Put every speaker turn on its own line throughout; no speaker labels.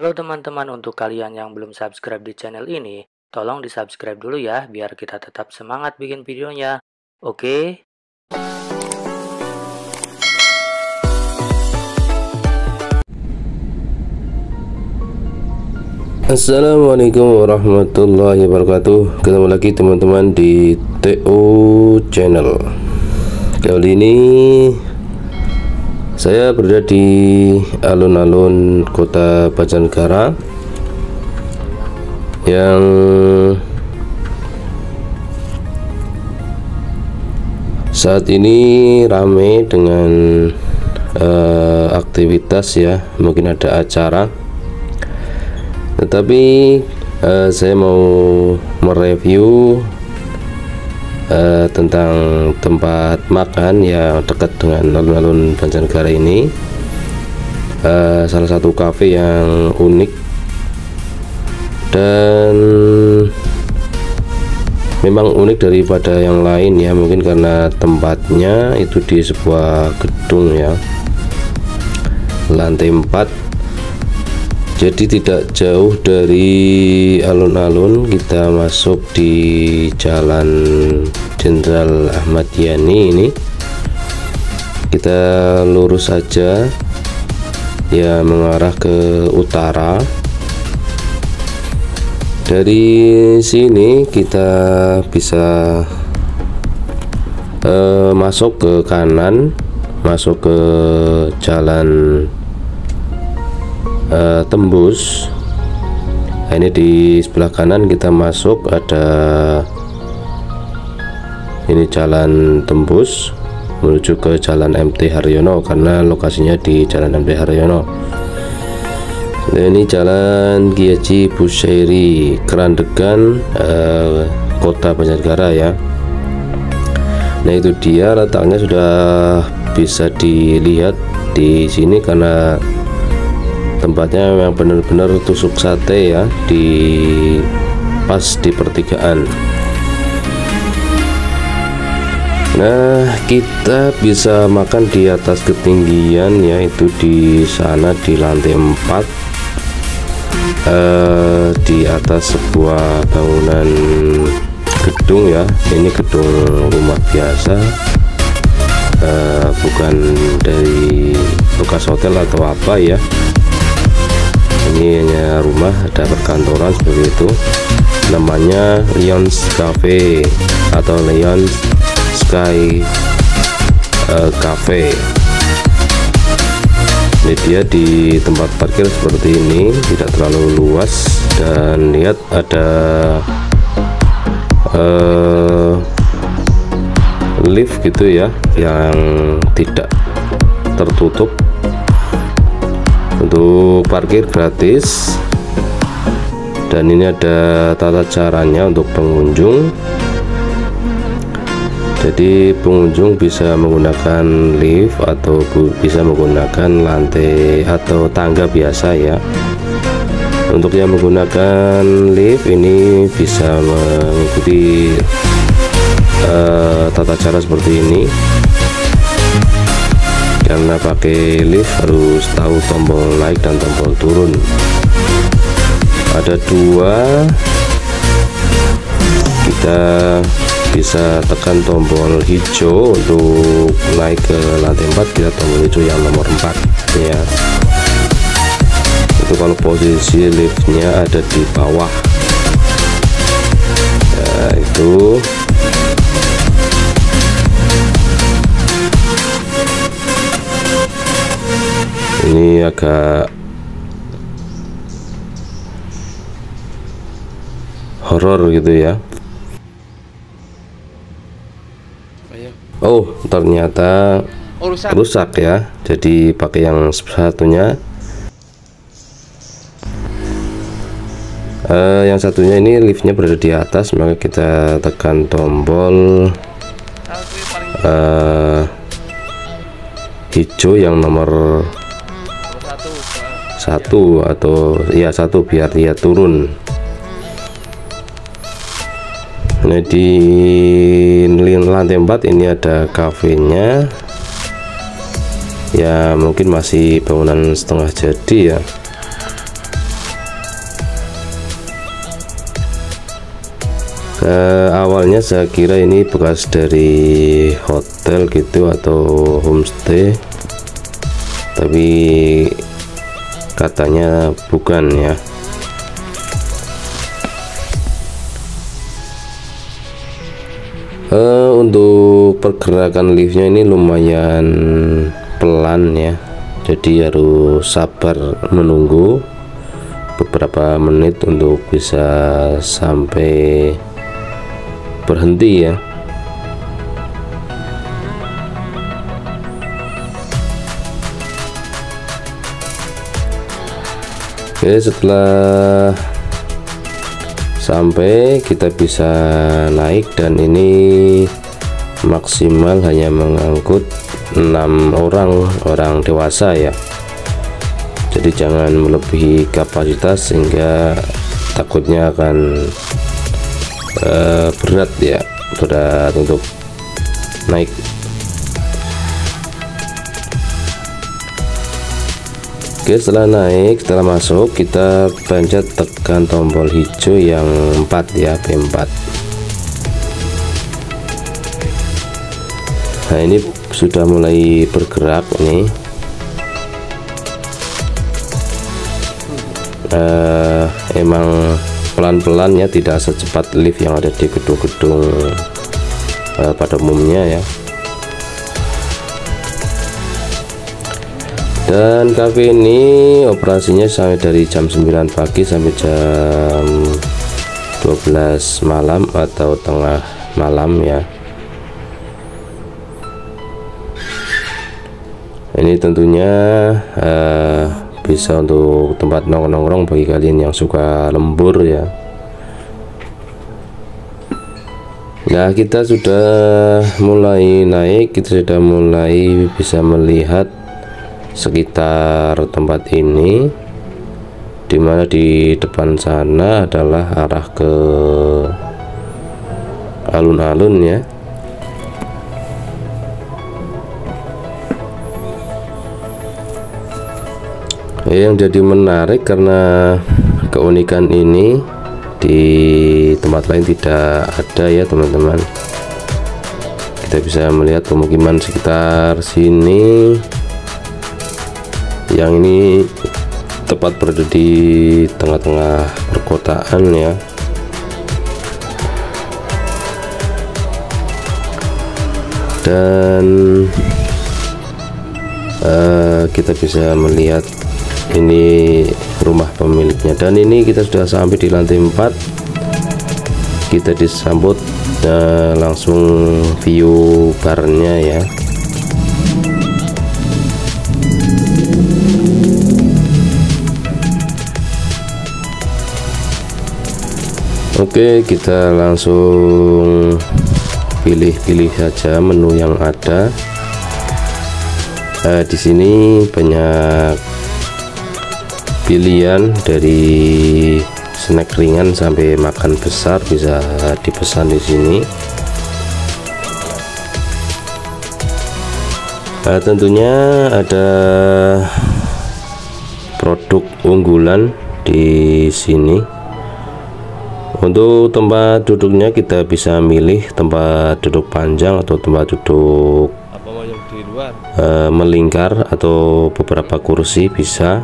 Halo teman-teman, untuk kalian yang belum subscribe di channel ini, tolong di subscribe dulu ya, biar kita tetap semangat bikin videonya. Oke?
Assalamualaikum warahmatullahi wabarakatuh. Ketemu lagi teman-teman di TO Channel. Kali ini saya berada di alun-alun Kota Banjarnegara yang saat ini ramai dengan aktivitas ya, mungkin ada acara. Tetapi saya mau mereview tentang tempat makan yang dekat dengan alun-alun Banjarnegara ini. Salah satu kafe yang unik dan memang unik daripada yang lain ya, mungkin karena tempatnya itu di sebuah gedung ya, lantai 4. Jadi tidak jauh dari alun-alun, kita masuk di Jalan Jenderal Ahmad Yani ini. Kita lurus saja ya, mengarah ke utara. Dari sini kita bisa masuk ke kanan, masuk ke jalan tembus. Nah, ini di sebelah kanan kita masuk, ada ini jalan tembus menuju ke Jalan MT Haryono karena lokasinya di Jalan MT Haryono. Nah, ini Jalan Kiai Haji Busairi Kerandegan, Kota Banjarnegara ya. Nah, itu dia letaknya, sudah bisa dilihat di sini karena tempatnya memang benar-benar tusuk sate ya, di pas di pertigaan. Nah, kita bisa makan di atas ketinggian ya, itu di sana di lantai 4, di atas sebuah bangunan gedung ya. Ini gedung rumah biasa, bukan dari bekas hotel atau apa ya. Ini hanya rumah, ada perkantoran seperti itu. Namanya Lions Cafe atau Lions Sky Cafe. Ini dia di tempat parkir seperti ini, tidak terlalu luas, dan lihat ada lift gitu ya, yang tidak tertutup. Untuk parkir gratis, dan ini ada tata caranya untuk pengunjung. Jadi pengunjung bisa menggunakan lift atau bisa menggunakan lantai atau tangga biasa ya. Untuk yang menggunakan lift ini bisa mengikuti tata cara seperti ini. Karena pakai lift harus tahu tombol naik dan tombol turun. Ada 2, kita bisa tekan tombol hijau untuk naik ke lantai 4, kita tombol hijau yang nomor 4 ya. Itu kalau posisi liftnya ada di bawah ya, itu. Ini agak horor gitu ya. Oh, ternyata rusak ya. Jadi pakai yang satunya. Yang satunya ini liftnya berada di atas, maka kita tekan tombol hijau yang nomor 1 atau ya 1 biar dia turun. Nah, di lantai 4 ini ada kafenya ya, mungkin masih bangunan setengah jadi ya. Awalnya saya kira ini bekas dari hotel gitu atau homestay, tapi katanya bukan ya. Untuk pergerakan liftnya ini lumayan pelan ya, jadi harus sabar menunggu beberapa menit untuk bisa sampai berhenti ya. Oke, setelah sampai kita bisa naik, dan ini maksimal hanya mengangkut 6 orang dewasa ya, jadi jangan melebihi kapasitas sehingga takutnya akan berat untuk naik. Oke, setelah masuk, kita pencet tekan tombol hijau yang 4 ya, P4. Nah, ini sudah mulai bergerak nih. Emang pelan-pelan ya, tidak secepat lift yang ada di gedung-gedung pada umumnya ya. Dan cafe ini operasinya sampai dari jam 9 pagi sampai jam 12 malam atau tengah malam ya. Ini tentunya bisa untuk tempat nongkrong bagi kalian yang suka lembur ya. Nah, kita sudah mulai naik, kita sudah mulai bisa melihat sekitar tempat ini, dimana di depan sana adalah arah ke alun-alun ya. Yang jadi menarik karena keunikan ini di tempat lain tidak ada ya teman-teman. Kita bisa melihat pemukiman sekitar sini, yang ini tepat berada di tengah-tengah perkotaan ya. Dan kita bisa melihat ini rumah pemiliknya, dan ini kita sudah sampai di lantai 4. Kita disambut langsung view barnya ya. Oke, kita langsung pilih-pilih saja menu yang ada. Di sini banyak pilihan dari snack ringan sampai makan besar, bisa dipesan di sini. Tentunya ada produk unggulan di sini. Untuk tempat duduknya kita bisa milih tempat duduk panjang atau tempat duduk melingkar atau beberapa kursi bisa.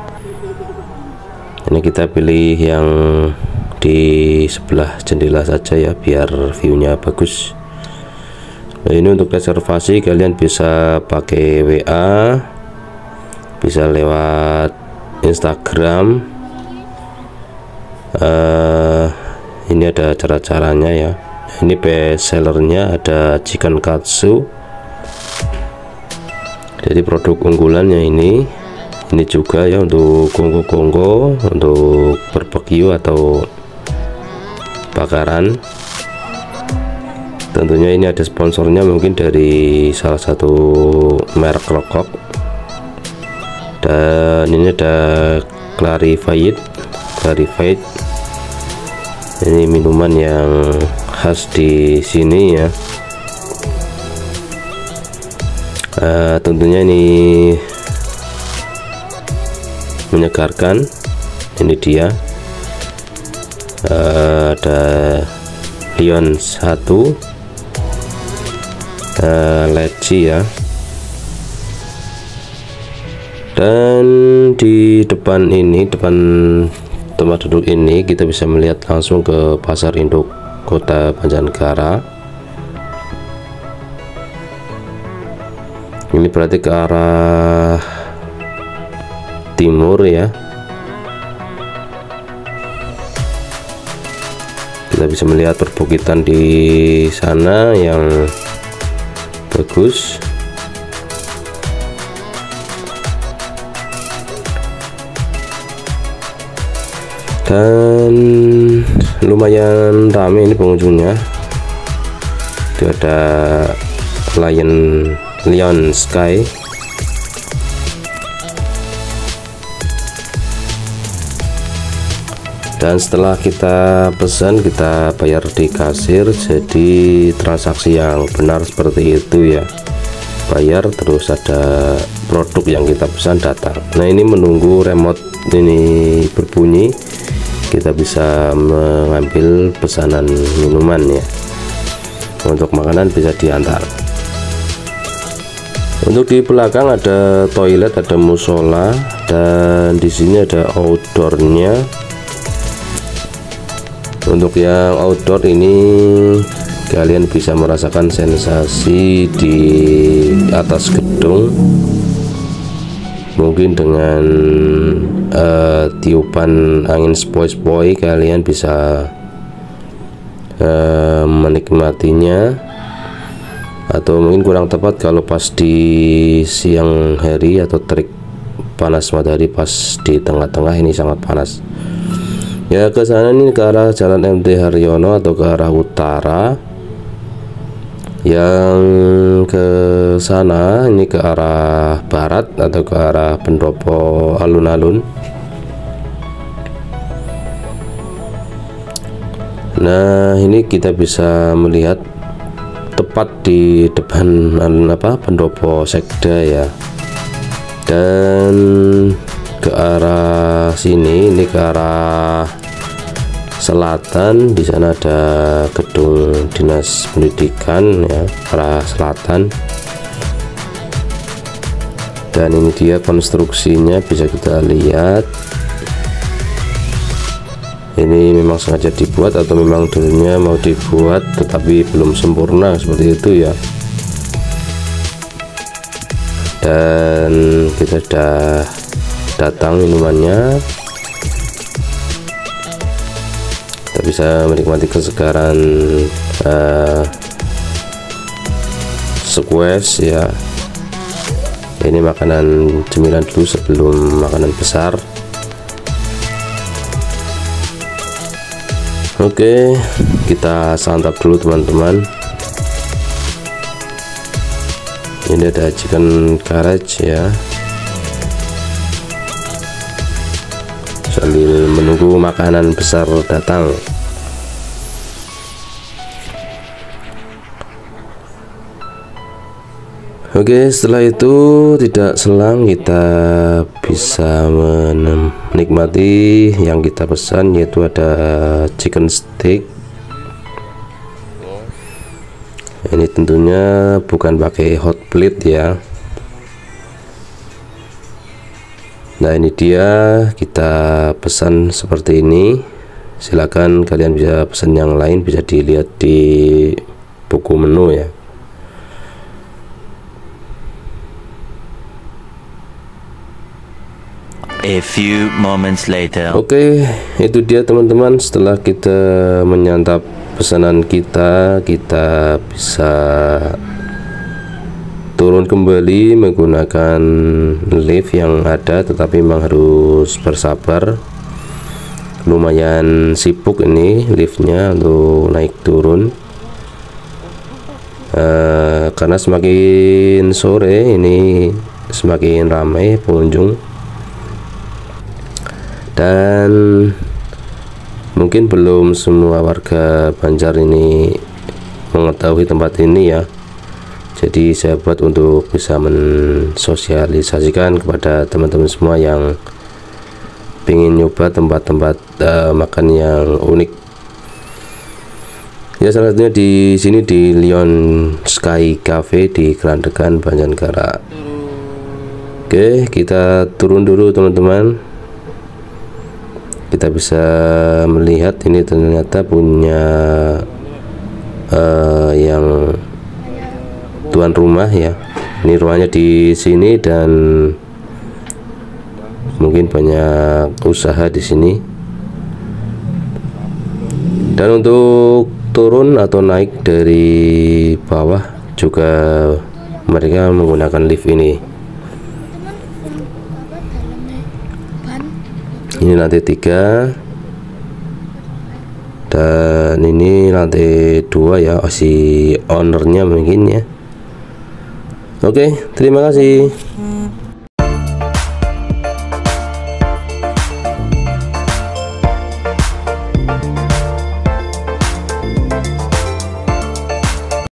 Ini kita pilih yang di sebelah jendela saja ya, biar view-nya bagus. Nah, ini untuk reservasi kalian bisa pakai WA, bisa lewat Instagram. Ini ada cara-caranya ya. Ini best sellernya ada chicken katsu, jadi produk unggulannya ini juga ya untuk kongko-kongko, untuk barbeque atau bakaran. Tentunya ini ada sponsornya, mungkin dari salah satu merek rokok. Dan ini ada Clarified, ini minuman yang khas di sini ya. Tentunya ini menyegarkan. Ini dia ada Lion 1 leci ya. Dan di depan ini, depan tempat duduk ini, kita bisa melihat langsung ke pasar induk Kota Banjarnegara. Ini berarti ke arah timur ya. Kita bisa melihat perbukitan di sana yang bagus. Dan lumayan ramai ini pengunjungnya. Itu ada Lion Sky. Dan setelah kita pesan, kita bayar di kasir. Jadi transaksi yang benar seperti itu ya, bayar terus ada produk yang kita pesan datang. Nah, ini menunggu remote ini berbunyi, kita bisa mengambil pesanan minuman ya. Untuk makanan bisa diantar. Untuk di belakang ada toilet, ada musola, dan di sini ada outdoornya. Untuk yang outdoor ini kalian bisa merasakan sensasi di atas gedung, mungkin dengan tiupan angin sepoi-sepoi kalian bisa menikmatinya. Atau mungkin kurang tepat kalau pas di siang hari atau terik panas matahari, pas di tengah-tengah ini sangat panas ya. Ke sana ini ke arah Jalan MT Haryono atau ke arah utara. Yang ke sana ini ke arah barat atau ke arah pendopo alun-alun. Nah, ini kita bisa melihat tepat di depan pendopo sekda ya. Dan ke arah sini, ini ke arah selatan. Di sana ada gedung dinas pendidikan ya, arah selatan. Dan ini dia konstruksinya, bisa kita lihat. Ini memang sengaja dibuat atau memang dulunya mau dibuat tetapi belum sempurna seperti itu ya. Dan kita sudah datang minumannya. Kita bisa menikmati kesegaran squash ya. Ini makanan cemilan dulu sebelum makanan besar. Oke, kita santap dulu teman-teman. Ini ada chicken carriage ya, sambil menunggu makanan besar datang. Oke, setelah itu tidak selang kita bisa menikmati yang kita pesan, yaitu ada chicken steak. Ini tentunya bukan pakai hot plate ya. Nah, ini dia kita pesan seperti ini. Silakan kalian bisa pesan yang lain, bisa dilihat di buku menu ya.
A few moments later.
Oke, itu dia teman-teman. Setelah kita menyantap pesanan kita bisa turun kembali menggunakan lift yang ada, tetapi memang harus bersabar. Lumayan sibuk ini liftnya untuk naik turun, karena semakin sore ini semakin ramai pengunjung. Dan mungkin belum semua warga Banjar ini mengetahui tempat ini ya. Jadi saya buat untuk bisa mensosialisasikan kepada teman-teman semua yang ingin nyoba tempat-tempat makan yang unik. Ya, salah satunya di sini di Lion Sky Cafe di Gelandekan, Banjarnegara. Oke, kita turun dulu teman-teman. Kita bisa melihat ini ternyata punya yang tuan rumah ya. Ini ruangnya di sini dan mungkin banyak usaha di sini. Dan untuk turun atau naik dari bawah juga mereka menggunakan lift ini. Ini lantai 3 dan ini lantai 2 ya, si ownernya mungkin ya. Oke, terima kasih.